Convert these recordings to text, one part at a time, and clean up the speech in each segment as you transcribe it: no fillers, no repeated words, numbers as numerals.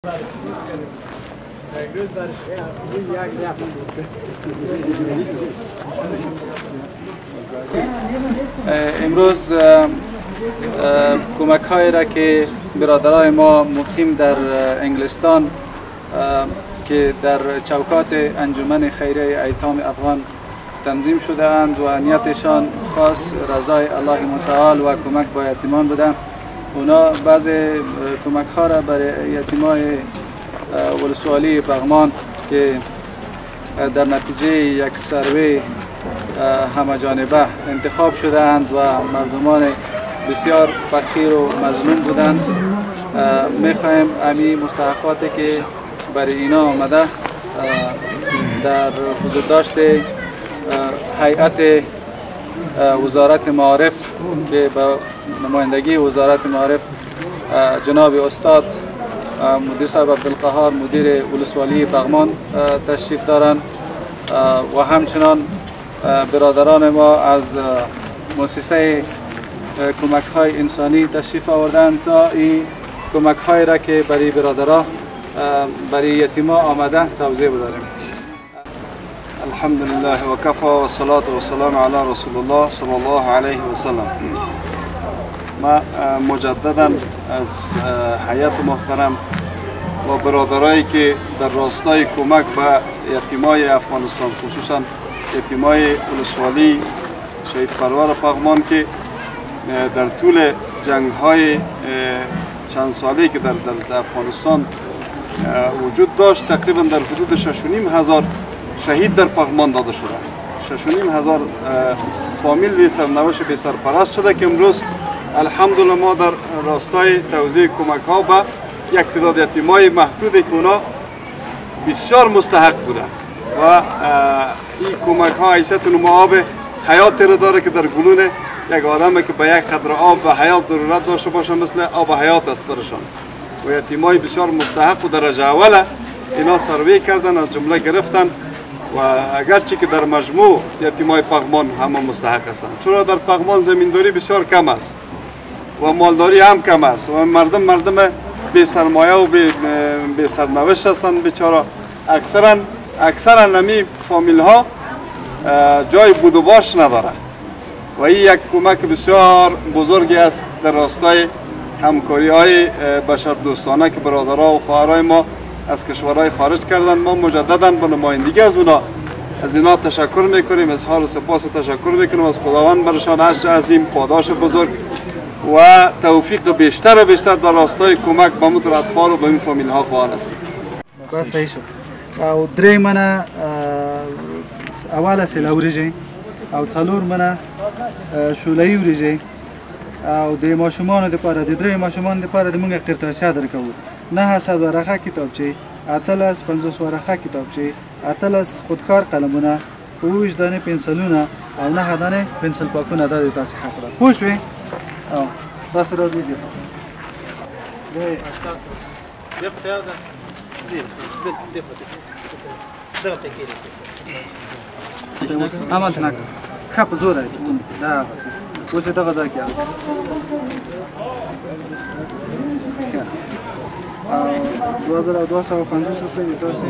امروز کمک هایی را که برادرای ما مقیم در انگلستان که در چوکات انجمن خیریه ایتام افغان تنظیم شده اند و نیتشان خاص رضای الله متعال و کمک با یتیمان بودند. اونا بعض کمک ها را برای یتیمای ولسوالی بغمان که در نتیجه یک سروی همه جانبه انتخاب شده اند و مردمان بسیار فقیر و مظلوم بودند، میخواهیم امی مستحقاتی که برای اینا آمده در حضور داشته هیئت وزارت معارف که با نمایندگی وزارت معارف جناب استاد مدیر صاحب عبدالقهار مدیر ولسوالی بغمان تشریف دارند و همچنان برادران ما از مؤسسه کمک های انسانی تشریف آوردند تا این کمک های را که برای برادران برای یتیما آمده توضیح بداریم. الحمد لله و کفا و الصلاة و السلام علی رسول الله صلی الله علیه و سلم. ما مجددا از هیئت محترم و برادرایی که در راستای کمک به یتیمای افغانستان خصوصا یتیمای ولسوالی شهید پرور پغمان که در طول جنگ های چند ساله که در افغانستان وجود داشت تقریبا در حدود 6,500 شهید در پغمان داده شده. 6,500 فامیل بی سرنوشت بی سرپرست شده که امروز الحمدلله ما در راستای توزیع کمک ها به یک تعداد یتیمای محدودی که اونا بسیار مستحق بودن و این کمک ها حیثیت نما آب حیات را داره که در گلون یک آدم که به یک قدر آب به حیات ضرورت داشته باشه مثل آب حیات است برشان و یتیمای بسیار مستحق و درجه اوله اینا سروی کردن از جمله گرفتن و اگرچه که در مجموع یتیمای پغمان همه مستحق هستند چون در پغمان زمینداری بسیار کم است و مالداری هم کم است و مردم بی سرمایه و بی سرنوشت هستند بیچاره. اکثرا نمی فامیل ها جای بود و باش نداره و این یک کمک بسیار بزرگی است در راستای همکاری های بشر دوستانه که برادرها و خواهرای ما از کشورهای خارج کردن. ما مجددا به نمایندگی از اینا تشکر میکنیم، اظهار سپاس و تشکر میکنیم از خداوند برشان اجر عظیم پاداش بزرگ و توفیق بیشتر و بیشتر در راستای کمک به متر اطفال و به این فامیل ها خواهان هستیم. بس صحیح شد. او درې منه اوله سیله وریجې او څلور منه شولهي وریجې او د ماشومانو دپاره د درې ماشومانو دپاره د موږ قرطاسیه درکوو 900 ورقه کتابچې 50 ورقه کتابچې 18 خودکار قلمونه 25 دانه پنسلونه او 9 دانه پنسل پاکونه دا د تاسې حق ده. پوه شوې؟ او بس را ویډیو همالته نه ښه په زوره دا هغسې اوس یې دغه ځای کې او 2250 روپۍ دي تاسې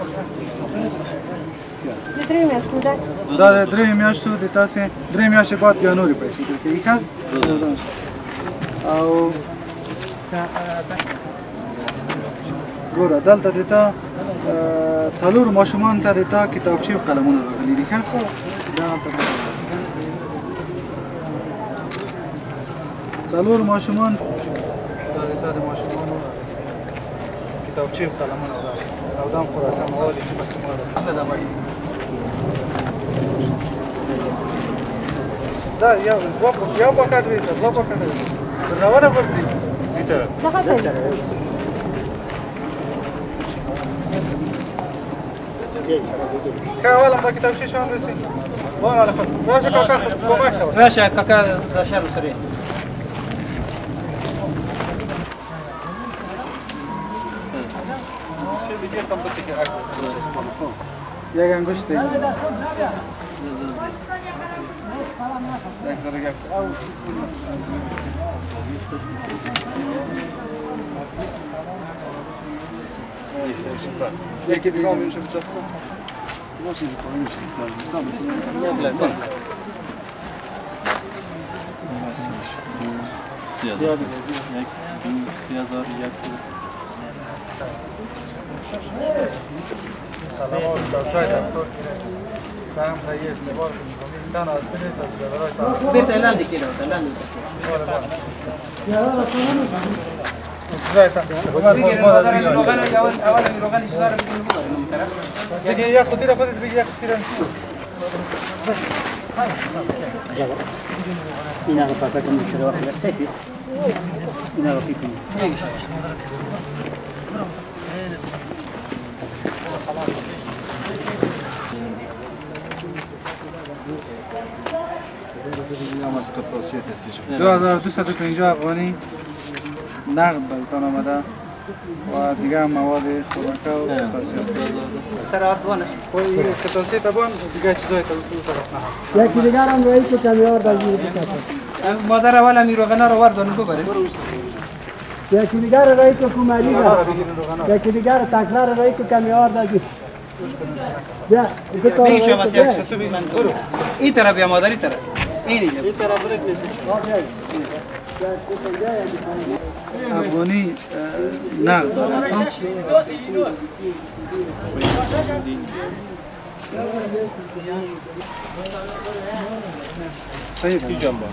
دا د 3 میاشتو د تاسې 3 میاشتې بعد بیا نورې پیسې درکوي ښه او ګوره دلته د تا څلور ماشومان ته د تا کتابچې او قلمونه راغلي دي ښه دا هلته څلور ماشومان دا د تا د ماشومانو کتابچې او قلمونه راغلي او دا هم خوراکه مواد چې مخکې ما راغلي ځه یو پاکټ ویسه دوه پاکټه ویسه راونه ورځي که اولا با کتابچه شان رسید بار على خود باشه کاکا کمک شو باشه کاکا داشر سریس چه دیگه کم بده که یک انگشت یک ذره گپ یکی دیگه هم میشه بچسبه ماشین پایینش حساب سهم سایه استوار کنیم تن از دنیس از بدراش تا بیت لندی کیلو لندی زایتا بگیر مادر روغن اول روغن اشاره بگیم یکی یک خطیر خودت بگی یک خطیر اینا رو پاکت میشه وقتی سیسی اینا رو پیکن از قرطاسیه تسیج 2250 افغانی نقد بلتان آمده و دیگه مواد خوراکه و قرطاسی است سرعت بانش قرطاسی تبان دیگه چیزای تو طرف نه یکی دیگر هم رایی که کمیار در جیب مادر اول امی روغن رو وردان ببره یکی دیگر رایی که کمالی دار یکی دیگر تکلار رایی که کمیار در جیب بیا بگی شما یک من برو این طرف یا مادری طرف این طرف برک نیست افغانی نقد داره سید کی جنبا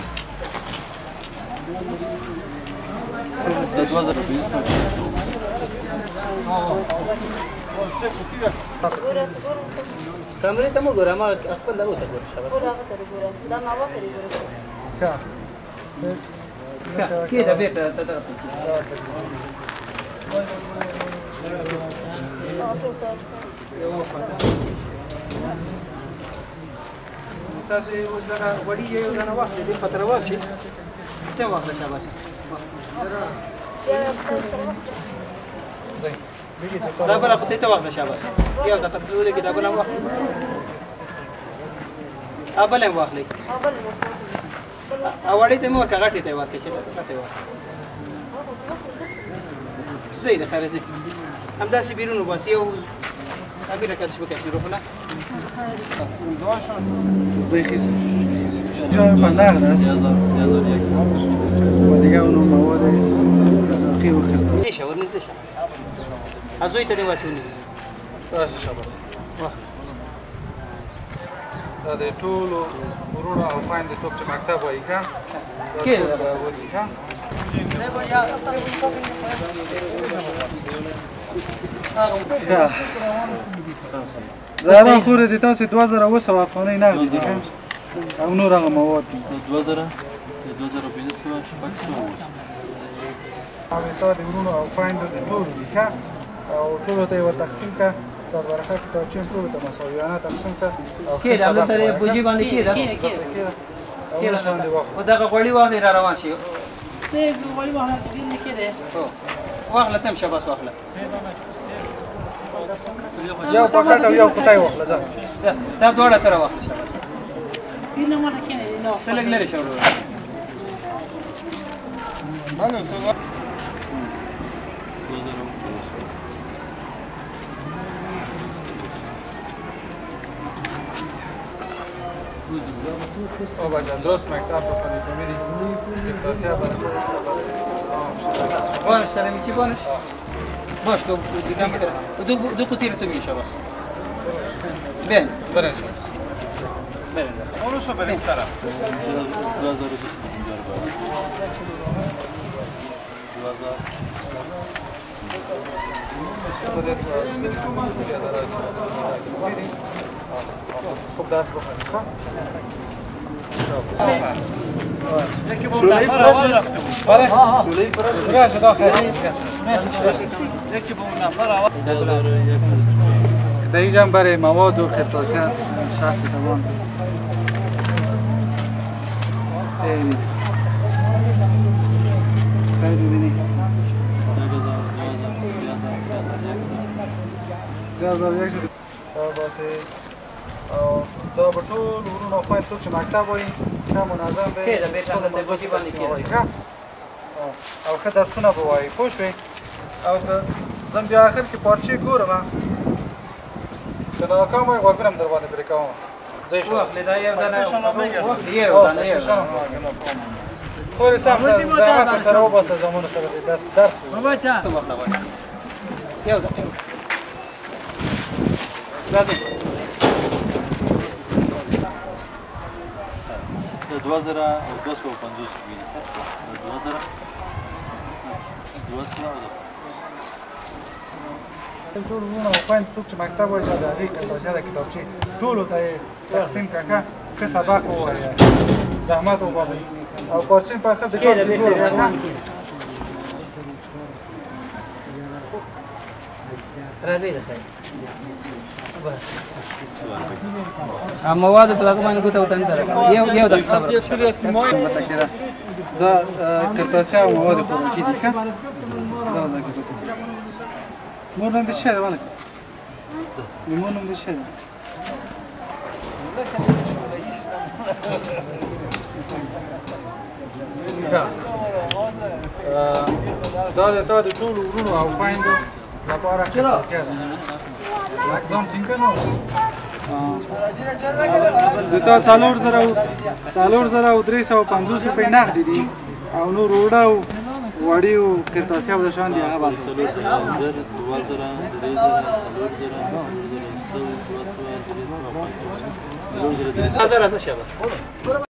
کامری تمو ګوره ما خپل دغه ته ګوره شابه ګوره هغه ته ګوره دا ما وکړي ګوره کې دا بیرته ته طرف تاسو اوس دا وړي یو نه وخت دې پتر واچي ته وخت شابه دا بل خو ته وخت شابه یو دا تبدیل کې دا بل وخت ابل هم واخلې اولې ته مور کاغټې ته ورته شي ته ورته زید خیر زید هم دا شي بیرون واسي او امیر کله شو کې روحنا بخیز جای ما نقد است و دیگه اونو مواد غذایی و خرطاسی زیشه ورنی زیشه ازوی ته دی واسونی راشه شاباس دا د ټولو ورونو او خویندو څوک چې مکتب وایي که کې ودي که زهرا خوره د تاسې 2200 افغانۍ نغدي دي که او نور هغه مواد دي 2000 2500 شپږ سوه او تا د ورونو او خویندو د ټولو دي که او ټولو ته یې ور تقسیم که سربرخه کتابچین ټولو ته مساویانه تقسیم که او کې دا له سره بوجي باندې کې دا او اوس باندې واخلو او دا غوړی واخلې را روان شي زه غوړي واه دې کې ده واخله تم شباس واخله یو پاکټ او یو کوټای واخله ځه دا دوړه تر واخله شباس اینو ما ته کې نه ته لګ لري شو او بچه درست مکتب بخونی که میری دکتاسیه برای بانش سلمی چی بانش؟ باش تو دیدم بگیرم دو قطیر تو میگه شباس بین برنج بین اونو سو بریم طرف خودت خوب دست بخونی خواه شولی فرش رفته بود بله شولی فرش دیگه شده خیلی یکی با اون نفر آواز در اینجا برای مواد و خرطاسیان 60 تومان اینی خیلی ببینی 3100 باشه دا به ټول ورونو او خویندو څوک چې مکتب وایي ښه منظم به کې دا بیرته د بوجي باندې کې او ښه درسونه به وایي پوه شوې او که زم بیا آخر کې پارچې ګورم که ناکام وای غوږونه م در باندې پرې کوم ځای شو دا یو دانه یو دانه یو خورې سم زحمت سره وباسه زمونو سره دې درس بابا چا یو دانه راځه د 2250 روپۍ د 2000 ټول وروڼه او خویندې څوک چې مکتب وایي د هغې کتابچه د کتابچې ټولو ته یې تقسیم کړه ښه سبق ووایه زحمت وباسئ او پارچې په آخر د کار کې ګورم راځئ د خیر مواد په هغه باندې ګوته وتن سره یو د صبر دا کرتاسیا او مواد خوراکي دي ښه دا ځکه مور نوم دې څه دی ولک مور نوم دې څه دی دا د تا د ټولو وروڼو او خویندو لپاره کرتاسیا ده اقدام ټینګ کړه د تا 4350 روپۍ نغدې دي او نور اوړه او وړي او کرتاسیا به د شان دي هغه به 4000 4000 4000